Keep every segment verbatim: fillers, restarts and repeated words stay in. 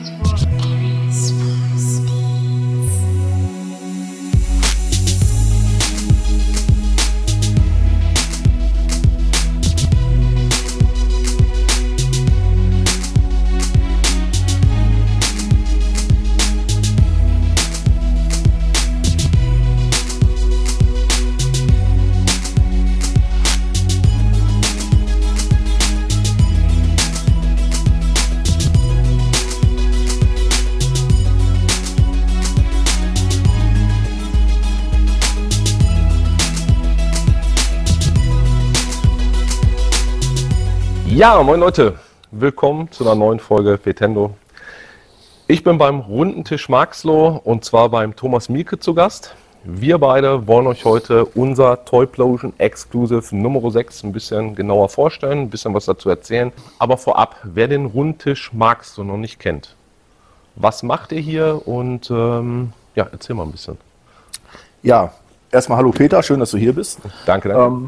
Ja, moin Leute, willkommen zu einer neuen Folge Vetendo. Ich bin beim runden Tisch Marxloh und zwar beim Thomas Mielke zu Gast. Wir beide wollen euch heute unser Toyplosion Exclusive Nummer sechs ein bisschen genauer vorstellen, ein bisschen was dazu erzählen. Aber vorab, wer den Rundtisch Marxloh noch nicht kennt, was macht ihr hier und ähm, ja, erzähl mal ein bisschen. Ja, erstmal hallo Peter, schön, dass du hier bist. Danke, danke. Ähm,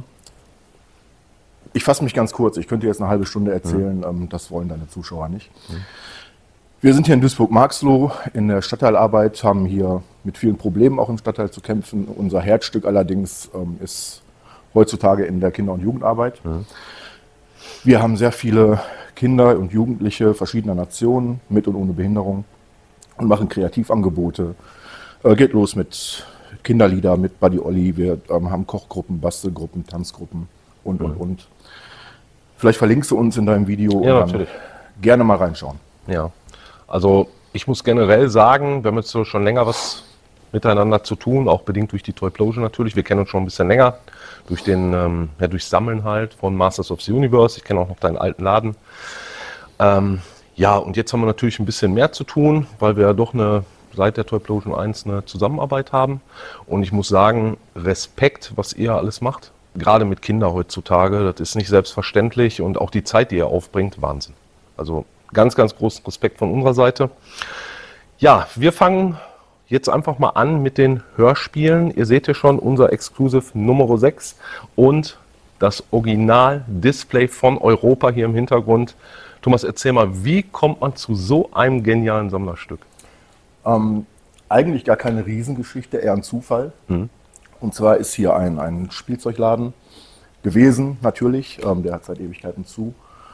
Ich fasse mich ganz kurz. Ich könnte jetzt eine halbe Stunde erzählen, mhm. das wollen deine Zuschauer nicht. Mhm. Wir sind hier in Duisburg-Marxloh in der Stadtteilarbeit, haben hier mit vielen Problemen auch im Stadtteil zu kämpfen. Unser Herzstück allerdings ähm, ist heutzutage in der Kinder- und Jugendarbeit. Mhm. Wir haben sehr viele Kinder und Jugendliche verschiedener Nationen mit und ohne Behinderung und machen Kreativangebote. Äh, geht los mit Kinderlieder, mit Buddy Olli. Wir ähm, haben Kochgruppen, Bastelgruppen, Tanzgruppen und, und, mhm. und. Vielleicht verlinkst du uns in deinem Video ja, und dann natürlich. Gerne mal reinschauen. Ja, also ich muss generell sagen, wir haben jetzt so schon länger was miteinander zu tun, auch bedingt durch die Toyplosion natürlich. Wir kennen uns schon ein bisschen länger, durch den, ähm, ja, durch Sammeln halt von Masters of the Universe. Ich kenne auch noch deinen alten Laden. Ähm, ja, und jetzt haben wir natürlich ein bisschen mehr zu tun, weil wir ja doch eine, seit der Toyplosion eins eine Zusammenarbeit haben. Und ich muss sagen, Respekt, was ihr alles macht. Gerade mit Kindern heutzutage, das ist nicht selbstverständlich und auch die Zeit, die ihr aufbringt, Wahnsinn. Also ganz, ganz großen Respekt von unserer Seite. Ja, wir fangen jetzt einfach mal an mit den Hörspielen. Ihr seht ja schon unser Exclusive Nummer sechs und das Original-Display von Europa hier im Hintergrund. Thomas, erzähl mal, wie kommt man zu so einem genialen Sammlerstück? Ähm, eigentlich gar keine Riesengeschichte, eher ein Zufall. Hm. Und zwar ist hier ein, ein Spielzeugladen gewesen, natürlich, ähm, der hat seit Ewigkeiten zu.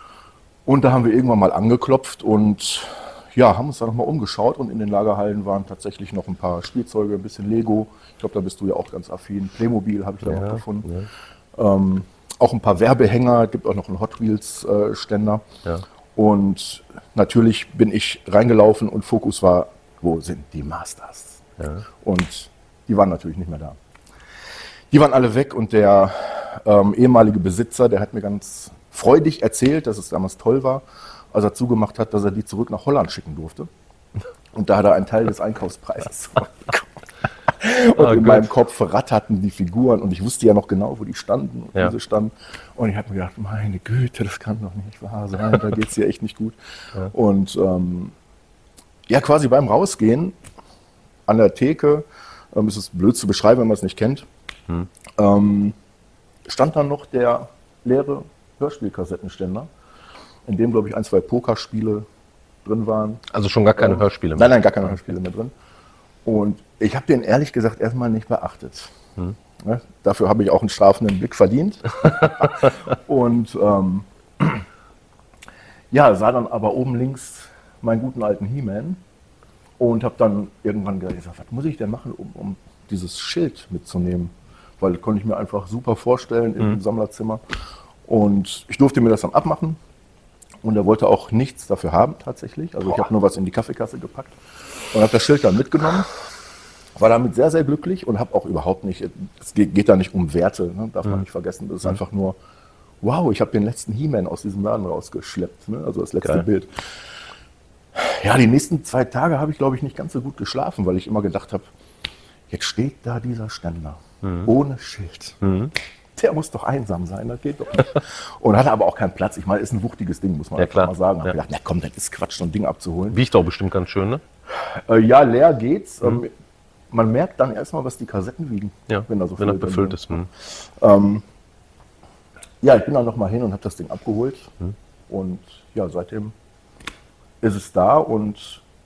Und da haben wir irgendwann mal angeklopft und ja, haben uns da nochmal umgeschaut und in den Lagerhallen waren tatsächlich noch ein paar Spielzeuge, ein bisschen Lego. Ich glaube, da bist du ja auch ganz affin. Playmobil habe ich da ja, noch gefunden. Ja. Ähm, auch ein paar Werbehänger, es gibt auch noch einen Hot Wheels äh, Ständer. Ja. Und natürlich bin ich reingelaufen und Fokus war, wo sind die Masters? Ja. Und die waren natürlich nicht mehr da. Die waren alle weg und der ähm, ehemalige Besitzer, der hat mir ganz freudig erzählt, dass es damals toll war, als er zugemacht hat, dass er die zurück nach Holland schicken durfte. Und da hat er einen Teil des Einkaufspreises bekommen. Und oh, in Gott. meinem Kopf ratterten die Figuren und ich wusste ja noch genau, wo die standen und ja. wie sie standen. Und ich habe mir gedacht, meine Güte, das kann doch nicht wahr sein, da geht es hier echt nicht gut. Ja. Und ähm, ja, quasi beim Rausgehen an der Theke, ähm, ist es blöd zu beschreiben, wenn man es nicht kennt, Hm. Ähm, stand dann noch der leere Hörspielkassettenständer, in dem, glaube ich, ein, zwei Pokerspiele drin waren. Also schon gar keine ähm, Hörspiele mehr? Nein, nein, gar keine Hörspiele mehr drin. Und ich habe den ehrlich gesagt erstmal nicht beachtet. Hm. Ja, dafür habe ich auch einen strafenden Blick verdient. Und ähm, ja, sah dann aber oben links meinen guten alten He-Man und habe dann irgendwann gesagt, was muss ich denn machen, um, um dieses Schild mitzunehmen? Weil das konnte ich mir einfach super vorstellen im mhm. Sammlerzimmer. Und ich durfte mir das dann abmachen. Und er wollte auch nichts dafür haben tatsächlich. Also Boah. ich habe nur was in die Kaffeekasse gepackt und habe das Schild dann mitgenommen. War damit sehr, sehr glücklich und habe auch überhaupt nicht, es geht, geht da nicht um Werte, ne? Darf mhm. man nicht vergessen. Das ist mhm. einfach nur, wow, ich habe den letzten He-Man aus diesem Laden rausgeschleppt. Ne? Also das letzte Geil. Bild. Ja, die nächsten zwei Tage habe ich, glaube ich, nicht ganz so gut geschlafen, weil ich immer gedacht habe, jetzt steht da dieser Ständer. Mhm. Ohne Schild. Mhm. Der muss doch einsam sein, das geht doch nicht. Und hatte aber auch keinen Platz. Ich meine, ist ein wuchtiges Ding, muss man ja, einfach klar. mal sagen. Ich habe ja. gedacht, na komm, das ist Quatsch, so ein Ding abzuholen. Wiegt auch bestimmt ganz schön, ne? Äh, ja, leer geht's. Mhm. Ähm, man merkt dann erstmal, was die Kassetten wiegen, ja, wenn da so viel wenn befüllt ist. Mhm. Ähm, ja, ich bin dann nochmal hin und habe das Ding abgeholt. Mhm. Und ja, seitdem ist es da und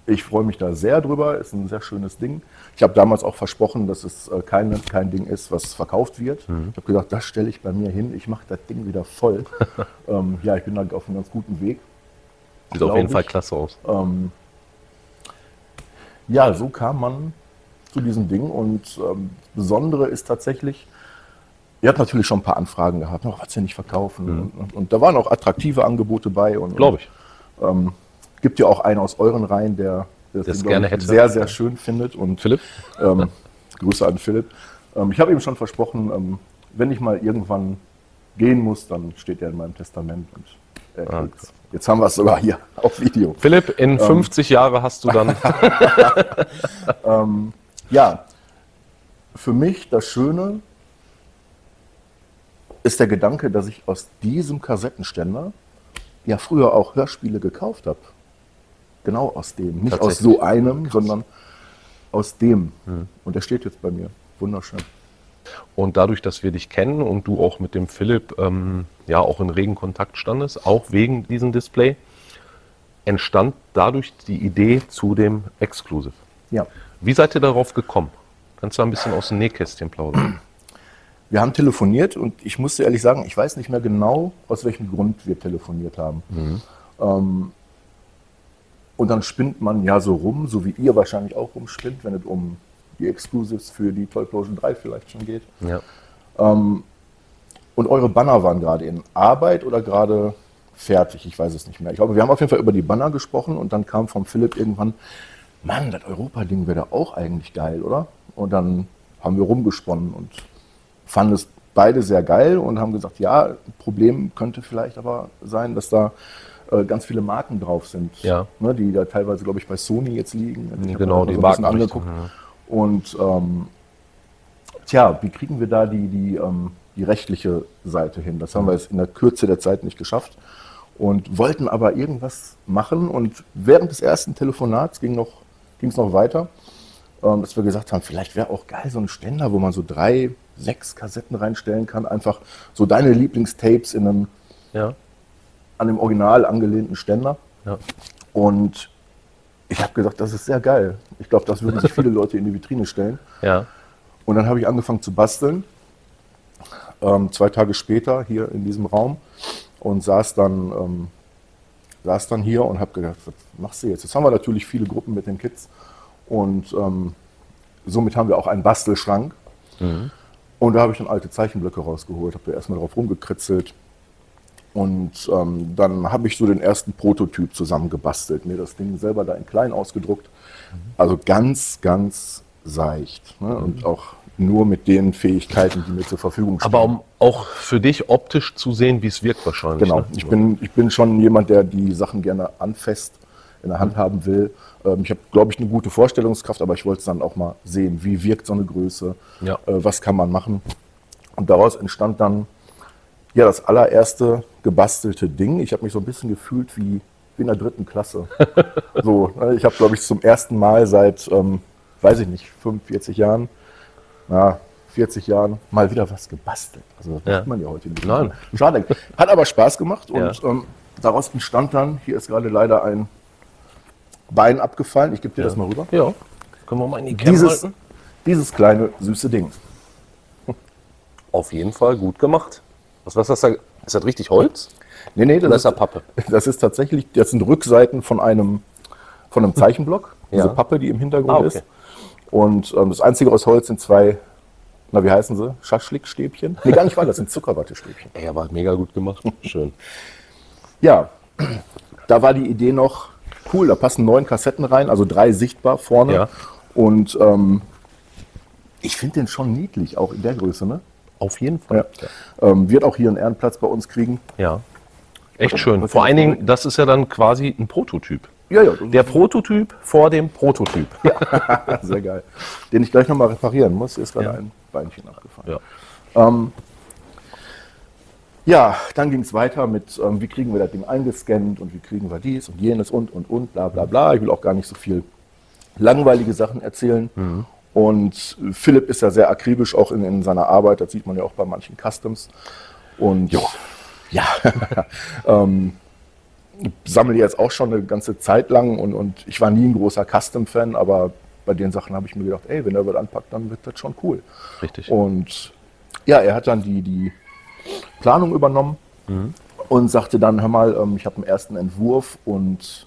Ich freue mich da sehr drüber, ist ein sehr schönes Ding. Ich habe damals auch versprochen, dass es äh, kein, kein Ding ist, was verkauft wird. Mhm. Ich habe gesagt, das stelle ich bei mir hin, ich mache das Ding wieder voll. ähm, ja, ich bin da auf einem ganz guten Weg. Sieht auf jeden ich. Fall klasse aus. Ähm, ja, so kam man zu diesem Ding und ähm, das Besondere ist tatsächlich, ihr habt natürlich schon ein paar Anfragen gehabt, noch was ihr nicht verkaufen. Mhm. Und, und, und da waren auch attraktive Angebote bei. Glaube ich. Ähm, gibt ja auch einen aus euren Reihen, der, der das Ding, gerne ich, sehr, sehr schön findet. Und, Philipp? Ähm, Grüße an Philipp. Ähm, ich habe ihm schon versprochen, ähm, wenn ich mal irgendwann gehen muss, dann steht er in meinem Testament. Und er ah, jetzt haben wir es sogar hier auf Video. Philipp, in fünfzig ähm, Jahre hast du dann... ähm, ja, für mich das Schöne ist der Gedanke, dass ich aus diesem Kassettenständer ja früher auch Hörspiele gekauft habe. Genau aus dem. Nicht aus so einem, Krass. sondern aus dem. Hm. Und der steht jetzt bei mir. Wunderschön. Und dadurch, dass wir dich kennen und du auch mit dem Philipp ähm, ja auch in regen Kontakt standest, auch wegen diesem Display, entstand dadurch die Idee zu dem Exclusive. Ja. Wie seid ihr darauf gekommen? Kannst du ein bisschen aus dem Nähkästchen plaudern? Wir haben telefoniert und ich muss dir ehrlich sagen, ich weiß nicht mehr genau, aus welchem Grund wir telefoniert haben. Mhm. Ähm, und dann spinnt man ja so rum, so wie ihr wahrscheinlich auch rumspinnt, wenn es um die Exclusives für die Toyplosion drei vielleicht schon geht. Ja. Ähm, und eure Banner waren gerade in Arbeit oder gerade fertig, ich weiß es nicht mehr. Ich glaube, wir haben auf jeden Fall über die Banner gesprochen und dann kam vom Philipp irgendwann, Mann, das Europa-Ding wäre da auch eigentlich geil, oder? Und dann haben wir rumgesponnen und fanden es beide sehr geil und haben gesagt, ja, ein Problem könnte vielleicht aber sein, dass da äh, ganz viele Marken drauf sind, ja. ne, die da teilweise, glaube ich, bei Sony jetzt liegen. Ich genau, die so Marken angeguckt. Ja. Und ähm, tja, wie kriegen wir da die, die, ähm, die rechtliche Seite hin? Das haben wir jetzt in der Kürze der Zeit nicht geschafft und wollten aber irgendwas machen. Und während des ersten Telefonats ging noch, ging es noch weiter, ähm, dass wir gesagt haben, vielleicht wäre auch geil so ein Ständer, wo man so drei, sechs Kassetten reinstellen kann. Einfach so deine Lieblingstapes in einem ja. an dem Original angelehnten Ständer. Ja. Und ich habe gesagt, das ist sehr geil. Ich glaube, das würden sich viele Leute in die Vitrine stellen. Ja. Und dann habe ich angefangen zu basteln. Ähm, zwei Tage später hier in diesem Raum und saß dann, ähm, saß dann hier und habe gedacht, was machst du jetzt? Jetzt haben wir natürlich viele Gruppen mit den Kids und ähm, somit haben wir auch einen Bastelschrank. Mhm. Und da habe ich dann alte Zeichenblöcke rausgeholt, habe da erstmal drauf rumgekritzelt. Und ähm, dann habe ich so den ersten Prototyp zusammengebastelt, mir das Ding selber da in klein ausgedruckt. Also ganz, ganz seicht. Ne? Und auch nur mit den Fähigkeiten, die mir zur Verfügung stehen. Aber um auch für dich optisch zu sehen, wie es wirkt wahrscheinlich. Genau, ne? ich bin, ich bin schon jemand, der die Sachen gerne anfasst in der Hand haben will. Ähm, ich habe, glaube ich, eine gute Vorstellungskraft, aber ich wollte es dann auch mal sehen, wie wirkt so eine Größe, ja. äh, was kann man machen. Und daraus entstand dann ja das allererste gebastelte Ding. Ich habe mich so ein bisschen gefühlt wie, wie in der dritten Klasse. So, ne? Ich habe, glaube ich, zum ersten Mal seit, ähm, weiß ich nicht, fünfundvierzig Jahren, na, vierzig Jahren mal wieder was gebastelt. Also das ja. macht man ja heute nicht. Nein. Schade. Hat aber Spaß gemacht und ja. ähm, daraus entstand dann, hier ist gerade leider ein Bein abgefallen. Ich gebe dir ja. das mal rüber. Ja, können wir mal in die Cam dieses, halten. Dieses kleine, süße Ding. Auf jeden Fall gut gemacht. Was, was ist das da? Ist das richtig Holz? Nee, nee, das Oder ist ja Pappe. Das ist tatsächlich, das sind Rückseiten von einem, von einem Zeichenblock. Diese ja. Pappe, die im Hintergrund ah, okay. ist. Und ähm, das einzige aus Holz sind zwei, na wie heißen sie? Schaschlikstäbchen? Nee, gar nicht wahr, das sind Zuckerwattestäbchen. Ey, aber mega gut gemacht. Schön. Ja, da war die Idee noch, cool, da passen neun Kassetten rein, also drei sichtbar vorne. Ja. Und ähm, ich finde den schon niedlich, auch in der Größe, ne? Auf jeden Fall. Ja. Ähm, wird auch hier einen Ehrenplatz bei uns kriegen. Ja, echt schön. Vor allen Dingen, das ist ja dann quasi ein Prototyp. Ja, ja. Der Prototyp vor dem Prototyp. Ja, sehr geil. Den ich gleich nochmal reparieren muss. Hier ist gerade ja. ein Beinchen abgefallen. Ja, ähm, ja dann ging es weiter mit, ähm, wie kriegen wir das Ding eingescannt und wie kriegen wir dies und jenes und, und, und, bla, bla, bla. Ich will auch gar nicht so viel langweilige Sachen erzählen. Mhm. Und Philipp ist ja sehr akribisch auch in, in seiner Arbeit. Das sieht man ja auch bei manchen Customs. Und jo. ja, ähm, sammle jetzt auch schon eine ganze Zeit lang und, und ich war nie ein großer Custom-Fan, aber bei den Sachen habe ich mir gedacht, ey, wenn er was anpackt, dann wird das schon cool. Richtig. Und ja, er hat dann die, die Planung übernommen mhm. und sagte dann, hör mal, ähm, ich habe einen ersten Entwurf und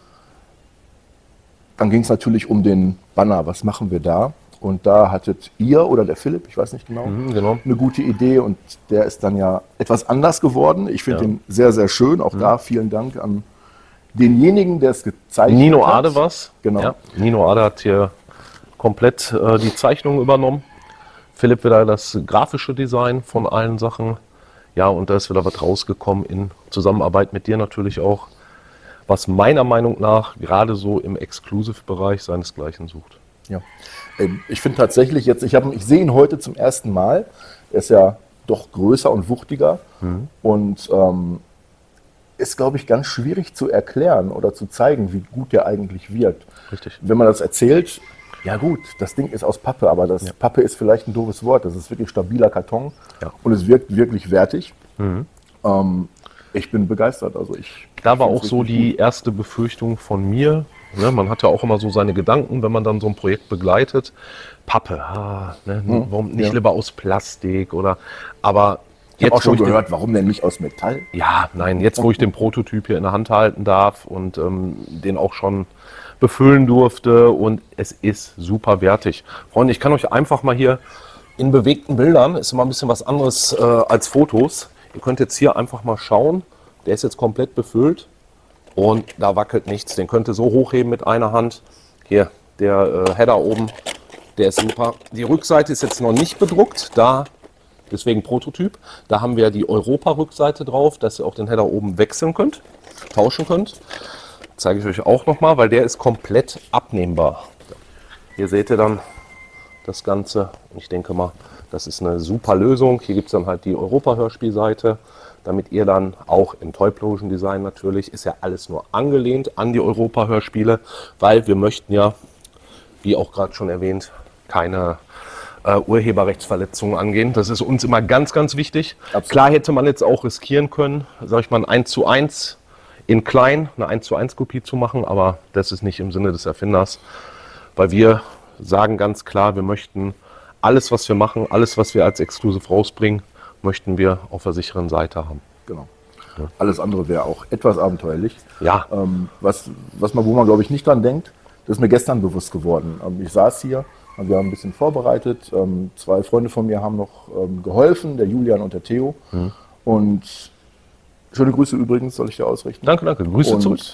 dann ging es natürlich um den Banner, was machen wir da? Und da hattet ihr oder der Philipp, ich weiß nicht genau, mhm, genau. eine gute Idee und der ist dann ja etwas anders geworden. Ich finde ja. ihn sehr, sehr schön. Auch mhm. da vielen Dank an denjenigen, der es gezeichnet Nino hat. Ade was. Genau. Ja. Nino Ade hat hier komplett äh, die Zeichnung übernommen. Philipp wieder das grafische Design von allen Sachen. Ja, und da ist wieder was rausgekommen in Zusammenarbeit mit dir natürlich auch, was meiner Meinung nach gerade so im Exclusive-Bereich seinesgleichen sucht. Ja, ich finde tatsächlich jetzt, ich, hab, ich sehe ihn heute zum ersten Mal. Er ist ja doch größer und wuchtiger mhm. und ähm, ist, glaube ich, ganz schwierig zu erklären oder zu zeigen, wie gut der eigentlich wirkt. Richtig. Wenn man das erzählt, ja gut, das Ding ist aus Pappe, aber das ja. Pappe ist vielleicht ein doofes Wort. Das ist wirklich stabiler Karton ja. und es wirkt wirklich wertig. Mhm. Ähm, ich bin begeistert. Also ich da war auch so die gut. erste Befürchtung von mir. Ne, man hat ja auch immer so seine Gedanken, wenn man dann so ein Projekt begleitet. Pappe, ah, ne, hm, warum nicht ja. lieber aus Plastik oder. Aber ich habe auch schon gehört, den, warum denn nicht aus Metall? Ja, nein, jetzt wo ich den Prototyp hier in der Hand halten darf und ähm, den auch schon befüllen durfte und es ist super wertig. Freunde, ich kann euch einfach mal hier in bewegten Bildern, ist immer ein bisschen was anderes äh, als Fotos. Ihr könnt jetzt hier einfach mal schauen, der ist jetzt komplett befüllt. Und da wackelt nichts. Den könnt ihr so hochheben mit einer Hand. Hier, der äh, Header oben, der ist super. Die Rückseite ist jetzt noch nicht bedruckt, da deswegen Prototyp. Da haben wir die Europa-Rückseite drauf, dass ihr auch den Header oben wechseln könnt, tauschen könnt. Zeige ich euch auch nochmal, weil der ist komplett abnehmbar. Hier seht ihr dann das Ganze. Ich denke mal, das ist eine super Lösung. Hier gibt es dann halt die Europa-Hörspielseite. Damit ihr dann auch im Toyplosion-Design natürlich, ist ja alles nur angelehnt an die Europa-Hörspiele, weil wir möchten ja, wie auch gerade schon erwähnt, keine äh, Urheberrechtsverletzungen angehen. Das ist uns immer ganz, ganz wichtig. Absolut. Klar hätte man jetzt auch riskieren können, sage ich mal, ein eins zu eins in klein, eine eins zu eins Kopie zu machen, aber das ist nicht im Sinne des Erfinders, weil wir sagen ganz klar, wir möchten alles, was wir machen, alles, was wir als Exclusive rausbringen, möchten wir auf der sicheren Seite haben. Genau. Ja. Alles andere wäre auch etwas abenteuerlich. Ja. Ähm, was, was man, wo man, glaube ich, nicht dran denkt, das ist mir gestern bewusst geworden. Ähm, ich saß hier, wir haben ein bisschen vorbereitet. Ähm, zwei Freunde von mir haben noch ähm, geholfen, der Julian und der Theo. Mhm. Und schöne Grüße übrigens, soll ich dir ausrichten. Danke, danke. Grüße und, zurück.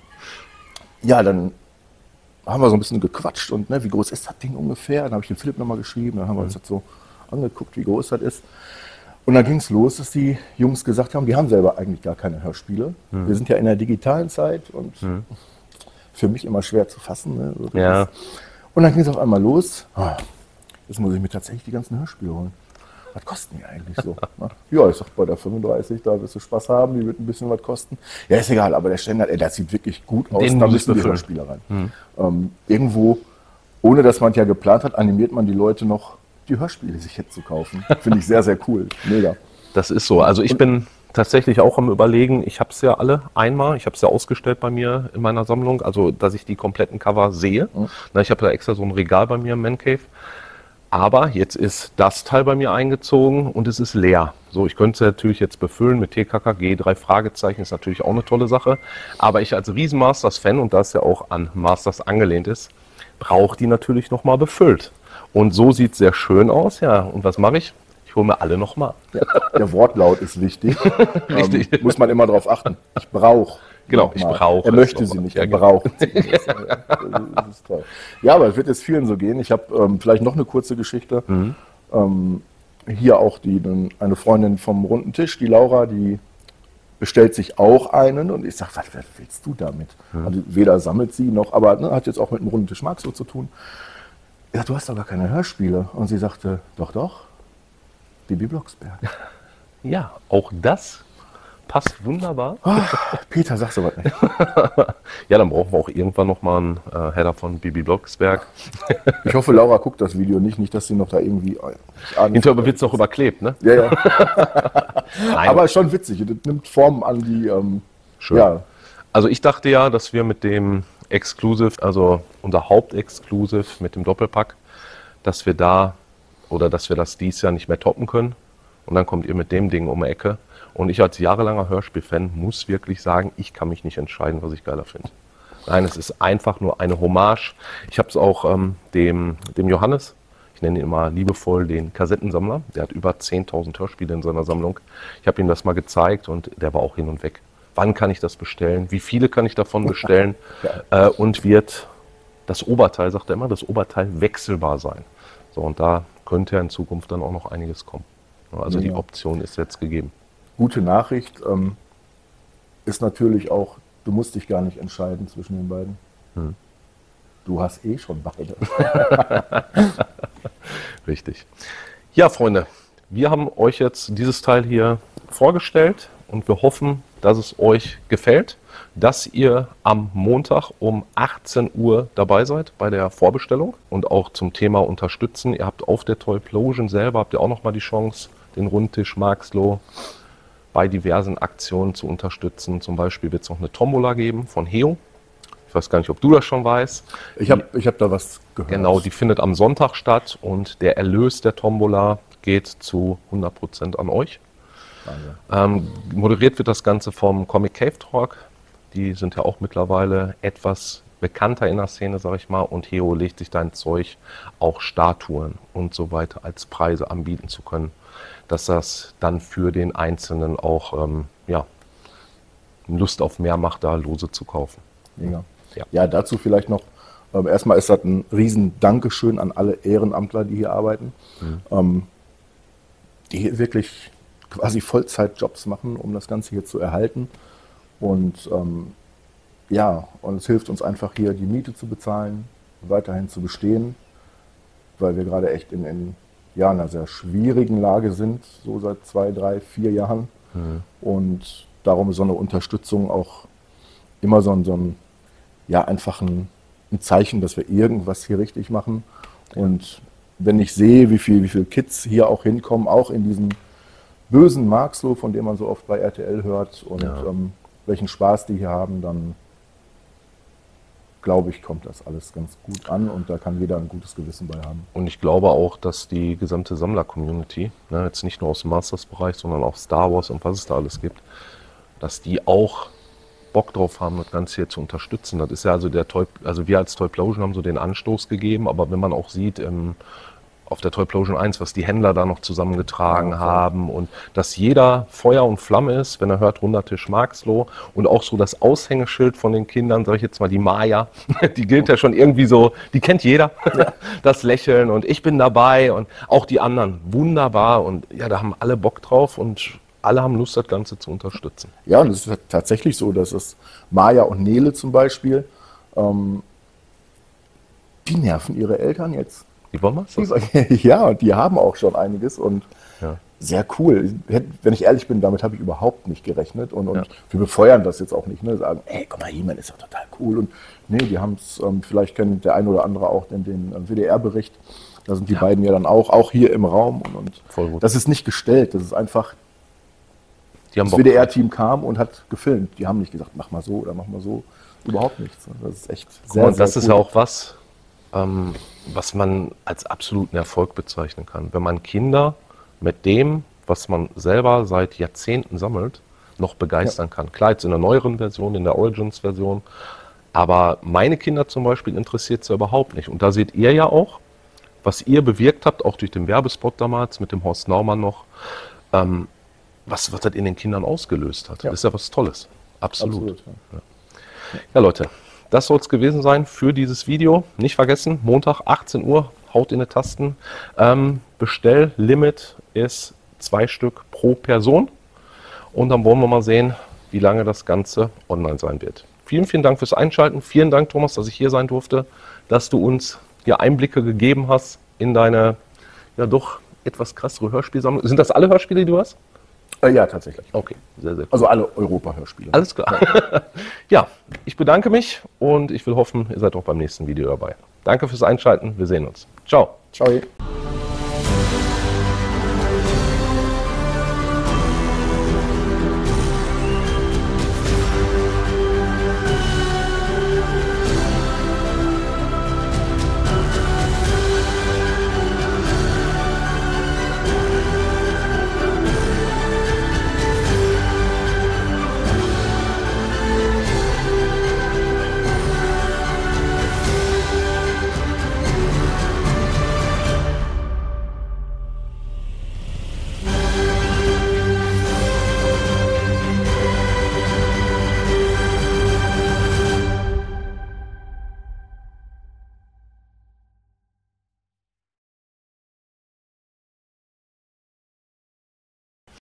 Ja, dann haben wir so ein bisschen gequatscht und ne, wie groß ist das Ding ungefähr? Dann habe ich den Philipp nochmal geschrieben, dann haben wir uns das so angeguckt, wie groß das ist. Und dann ging es los, dass die Jungs gesagt haben, die haben selber eigentlich gar keine Hörspiele. Mhm. Wir sind ja in der digitalen Zeit und mhm. für mich immer schwer zu fassen. Ne? So ja. Und dann ging es auf einmal los. Ah, jetzt muss ich mir tatsächlich die ganzen Hörspiele holen. Was kosten die eigentlich so? Ja, ich sag bei der fünfunddreißig, da wirst du Spaß haben, die wird ein bisschen was kosten. Ja, ist egal, aber der Ständer, ey, das sieht wirklich gut aus, den da müssen die Hörspiele rein. Mhm. Ähm, irgendwo, ohne dass man es ja geplant hat, animiert man die Leute noch, die Hörspiele sich jetzt zu kaufen. Finde ich sehr, sehr cool. Mega. Das ist so. Also ich bin tatsächlich auch am Überlegen, ich habe es ja alle einmal, ich habe es ja ausgestellt bei mir in meiner Sammlung, also dass ich die kompletten Cover sehe. Mhm. Na, ich habe da extra so ein Regal bei mir im Man Cave. Aber jetzt ist das Teil bei mir eingezogen und es ist leer. So, ich könnte es natürlich jetzt befüllen mit T K K G, drei Fragezeichen, ist natürlich auch eine tolle Sache. Aber ich als riesen Masters-Fan, und das ja auch an Masters angelehnt ist, brauche die natürlich nochmal befüllt. Und so sieht es sehr schön aus, ja. Und was mache ich? Ich hole mir alle nochmal. Ja, der Wortlaut ist wichtig. Richtig. Ähm, muss man immer darauf achten. Ich brauche. Genau, ich brauche. Er möchte sie nicht, er braucht sie. Das, das ist toll. Ja, aber es wird jetzt vielen so gehen. Ich habe ähm, vielleicht noch eine kurze Geschichte. Mhm. Ähm, hier auch die, eine Freundin vom runden Tisch, die Laura, die bestellt sich auch einen und ich sage, was, was willst du damit? Mhm. Also weder sammelt sie noch, aber ne, hat jetzt auch mit dem runden Tisch Marx so zu tun. Ich sag, du hast doch gar keine Hörspiele. Und sie sagte, doch, doch, Bibi Blocksberg. Ja, auch das passt wunderbar. Oh, Peter, sagst du was nicht. Ja, dann brauchen wir auch irgendwann nochmal einen äh, Header von Bibi Blocksberg. Ich hoffe, Laura guckt das Video nicht, nicht, dass sie noch da irgendwie... Hinterher wird es noch überklebt, ne? Ja, ja. Aber schon witzig, das nimmt Formen an, die... Ähm, Schön. Ja, Also ich dachte ja, dass wir mit dem Exclusive, also unser Hauptexclusive mit dem Doppelpack, dass wir da oder dass wir das dies Jahr nicht mehr toppen können. Und dann kommt ihr mit dem Ding um die Ecke. Und ich als jahrelanger Hörspielfan muss wirklich sagen, ich kann mich nicht entscheiden, was ich geiler finde. Nein, es ist einfach nur eine Hommage. Ich habe es auch ähm, dem, dem Johannes, ich nenne ihn immer liebevoll den Kassettensammler, der hat über zehntausend Hörspiele in seiner Sammlung. Ich habe ihm das mal gezeigt und der war auch hin und weg. Wann kann ich das bestellen? Wie viele kann ich davon bestellen? äh, und wird das Oberteil, sagt er immer, das Oberteil wechselbar sein. So, und da könnte ja in Zukunft dann auch noch einiges kommen. Also ja. Die Option ist jetzt gegeben. Gute Nachricht ähm, ist natürlich auch, du musst dich gar nicht entscheiden zwischen den beiden. Hm. Du hast eh schon beide. Richtig. Ja, Freunde, wir haben euch jetzt dieses Teil hier vorgestellt und wir hoffen, dass es euch gefällt, dass ihr am Montag um achtzehn Uhr dabei seid bei der Vorbestellung und auch zum Thema unterstützen. Ihr habt auf der Toyplosion selber, habt ihr auch nochmal die Chance, den Rundtisch Marxloh bei diversen Aktionen zu unterstützen. Zum Beispiel wird es noch eine Tombola geben von Heo. Ich weiß gar nicht, ob du das schon weißt. Ich habe ich hab da was gehört. Genau, die findet am Sonntag statt und der Erlös der Tombola geht zu hundert Prozent an euch. Ähm, moderiert wird das Ganze vom Comic Cave Talk. Die sind ja auch mittlerweile etwas bekannter in der Szene, sag ich mal. Und Heo legt sich dein Zeug, auch Statuen und so weiter als Preise anbieten zu können, dass das dann für den Einzelnen auch ähm, ja, Lust auf mehr macht, da Lose zu kaufen. Mega. Ja. Ja, dazu vielleicht noch, ähm, erstmal ist das ein riesen Dankeschön an alle Ehrenamtler, die hier arbeiten, mhm. ähm, die hier wirklich quasi Vollzeitjobs machen, um das Ganze hier zu erhalten. Und ähm, ja, und es hilft uns einfach hier, die Miete zu bezahlen, weiterhin zu bestehen, weil wir gerade echt in, in ja, einer sehr schwierigen Lage sind, so seit zwei, drei, vier Jahren. Mhm. Und darum ist so eine Unterstützung auch immer so ein, so ein ja, einfach ein, ein Zeichen, dass wir irgendwas hier richtig machen. Und wenn ich sehe, wie viel, wie viel Kids hier auch hinkommen, auch in diesem bösen Marxloh, von dem man so oft bei R T L hört, und ja. ähm, welchen Spaß die hier haben, dann glaube ich, kommt das alles ganz gut an und da kann jeder ein gutes Gewissen bei haben. Und ich glaube auch, dass die gesamte Sammler-Community, ne, jetzt nicht nur aus dem Masters-Bereich, sondern auch Star Wars und was es da alles gibt, dass die auch Bock drauf haben, das Ganze hier zu unterstützen. Das ist ja also der Toy, also wir als Toyplosion haben so den Anstoß gegeben, aber wenn man auch sieht, im, auf der Toyplosion eins, was die Händler da noch zusammengetragen ja, haben und dass jeder Feuer und Flamme ist, wenn er hört Rundertisch Marxloh und auch so das Aushängeschild von den Kindern, sage ich jetzt mal, die Maya, die gilt ja schon irgendwie so, die kennt jeder, ja. Das Lächeln und ich bin dabei und auch die anderen, wunderbar und ja, da haben alle Bock drauf und alle haben Lust, das Ganze zu unterstützen. Ja, und es ist tatsächlich so, dass es Maya und Nele zum Beispiel, ähm, die nerven ihre Eltern jetzt. Die wollen was? Ja, und die haben auch schon einiges und ja. Sehr cool. Wenn ich ehrlich bin, damit habe ich überhaupt nicht gerechnet und, und ja. Wir befeuern das jetzt auch nicht, ne? Sagen, ey, guck mal, He-Man ist ja total cool und nee, die haben es, ähm, vielleicht kennt der ein oder andere auch den, den W D R-Bericht, da sind die ja. beiden ja dann auch, auch hier im Raum und, und Voll gut. Das ist nicht gestellt, das ist einfach, das W D R-Team kam und hat gefilmt. Die haben nicht gesagt, mach mal so oder mach mal so. Überhaupt nichts. Das ist echt sehr, und das sehr ist cool. Ja auch was, ähm, was man als absoluten Erfolg bezeichnen kann. Wenn man Kinder mit dem, was man selber seit Jahrzehnten sammelt, noch begeistern ja. kann. Klar, jetzt in der neueren Version, in der Origins-Version. Aber meine Kinder zum Beispiel interessiert es ja überhaupt nicht. Und da seht ihr ja auch, was ihr bewirkt habt, auch durch den Werbespot damals mit dem Horst Naumann noch, ähm, Was, was das in den Kindern ausgelöst hat. Ja. Das ist ja was Tolles. Absolut. Absolut ja. Ja. Ja, Leute, das soll es gewesen sein für dieses Video. Nicht vergessen, Montag achtzehn Uhr, haut in die Tasten. Ähm, Bestelllimit ist zwei Stück pro Person. Und dann wollen wir mal sehen, wie lange das Ganze online sein wird. Vielen, vielen Dank fürs Einschalten. Vielen Dank, Thomas, dass ich hier sein durfte, dass du uns hier Einblicke gegeben hast in deine, ja doch etwas krassere Hörspielsammlung. Sind das alle Hörspiele, die du hast? Ja, tatsächlich. Okay, sehr, sehr cool. Also alle Europa-Hörspiele. Alles klar. Ja. Ja, ich bedanke mich und ich will hoffen, ihr seid auch beim nächsten Video dabei. Danke fürs Einschalten, wir sehen uns. Ciao. Ciao.